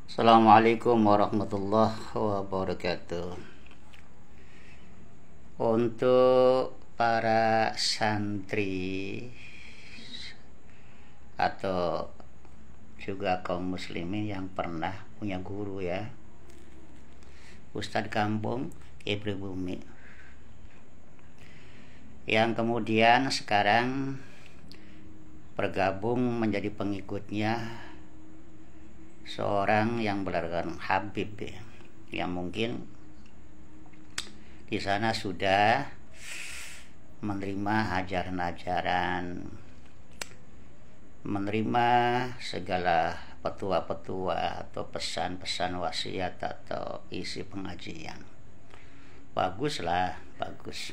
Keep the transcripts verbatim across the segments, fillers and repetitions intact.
Assalamualaikum warahmatullahi wabarakatuh. Untuk para santri atau juga kaum muslimin yang pernah punya guru ya, Ustadz kampung Ibri Bumi, yang kemudian sekarang bergabung menjadi pengikutnya seorang yang beragam Habib ya, yang mungkin di sana sudah menerima ajaran-ajaran, menerima segala petua-petua atau pesan-pesan wasiat atau isi pengajian. Baguslah, bagus.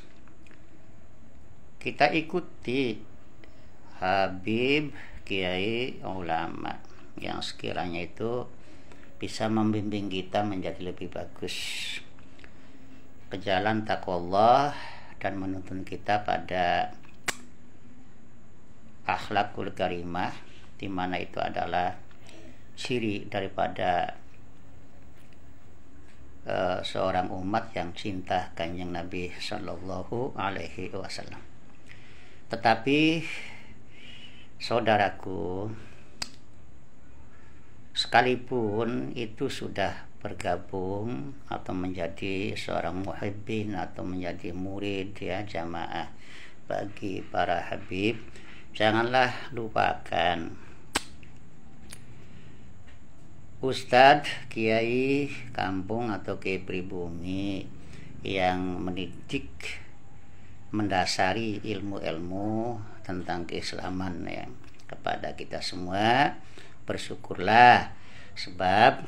Kita ikuti Habib, kiai, ulama yang sekiranya itu bisa membimbing kita menjadi lebih bagus ke jalan taqwallah dan menuntun kita pada akhlakul karimah, di mana itu adalah ciri daripada uh, seorang umat yang cinta Kanjeng Nabi Sallallahu Alaihi Wasallam. Tetapi saudaraku, sekalipun itu sudah bergabung atau menjadi seorang muhibbin atau menjadi murid ya, jamaah bagi para habib, janganlah lupakan Ustadz kiai kampung atau kiai pribumi yang mendidik, mendasari ilmu-ilmu tentang keislaman ya kepada kita semua. Bersyukurlah, sebab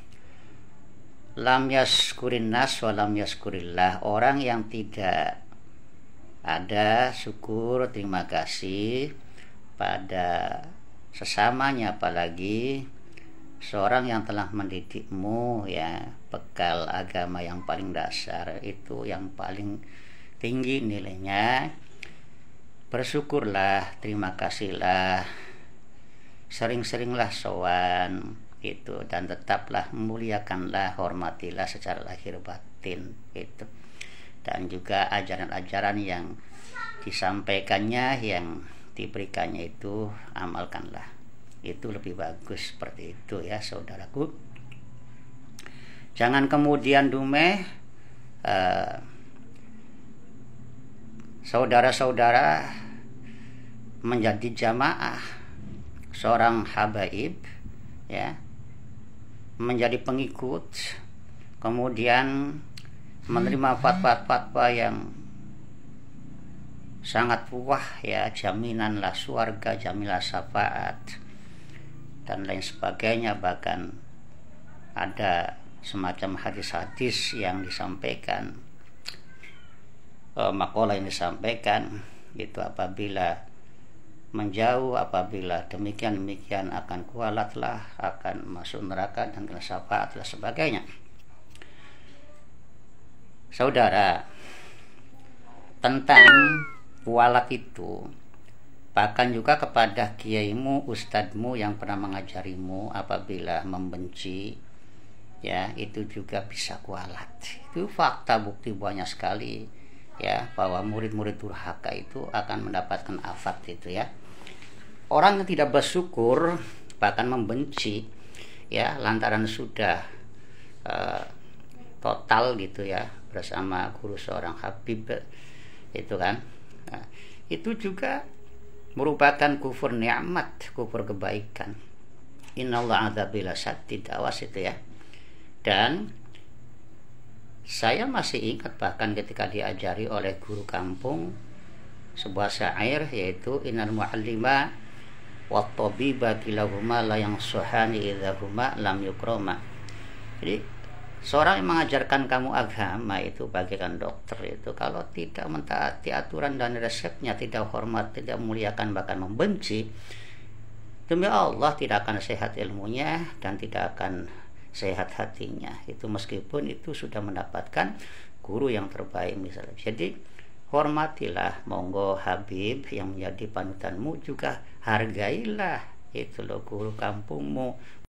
lam yaskurin nas wa lam yaskurillah, orang yang tidak ada syukur terima kasih pada sesamanya, apalagi seorang yang telah mendidikmu ya, bekal agama yang paling dasar itu yang paling tinggi nilainya. Bersyukurlah, terima kasihlah, sering-seringlah sowan itu, dan tetaplah muliakanlah, hormatilah secara lahir batin itu, dan juga ajaran-ajaran yang disampaikannya, yang diberikannya itu amalkanlah, itu lebih bagus. Seperti itu ya saudaraku. Jangan kemudian dumeh uh, saudara-saudara menjadi jamaah seorang habaib ya, menjadi pengikut, kemudian menerima fatwa-fatwa yang sangat wah ya, jaminanlah surga, jaminlah syafaat dan lain sebagainya. Bahkan ada semacam hadis-hadis yang disampaikan, eh, makalah yang disampaikan itu, apabila menjauh, apabila demikian demikian akan kualatlah, akan masuk neraka dan kena syafaat dan sebagainya. Saudara, tentang kualat itu, bahkan juga kepada kiaimu, ustadmu yang pernah mengajarimu, apabila membenci ya, itu juga bisa kualat. Itu fakta, bukti banyak sekali ya, bahwa murid-murid durhaka itu akan mendapatkan afat itu ya. Orang yang tidak bersyukur, bahkan membenci ya, lantaran sudah uh, total gitu ya bersama guru seorang habib itu kan, nah, itu juga merupakan kufur nikmat, kufur kebaikan. Innallaha adzabila syadid, awas itu ya. Dan saya masih ingat bahkan ketika diajari oleh guru kampung sebuah syair, yaitu innal muallima wa tabiba kilahuma la yang suhani idahuma lam yukroma. Jadi seorang yang mengajarkan kamu agama itu bagaikan dokter itu, kalau tidak mentaati aturan dan resepnya, tidak hormat, tidak muliakan, bahkan membenci, demi Allah tidak akan sehat ilmunya dan tidak akan sehat hatinya itu, meskipun itu sudah mendapatkan guru yang terbaik misalnya. Jadi hormatilah, monggo Habib yang menjadi panutanmu, juga hargailah itu loh guru kampungmu.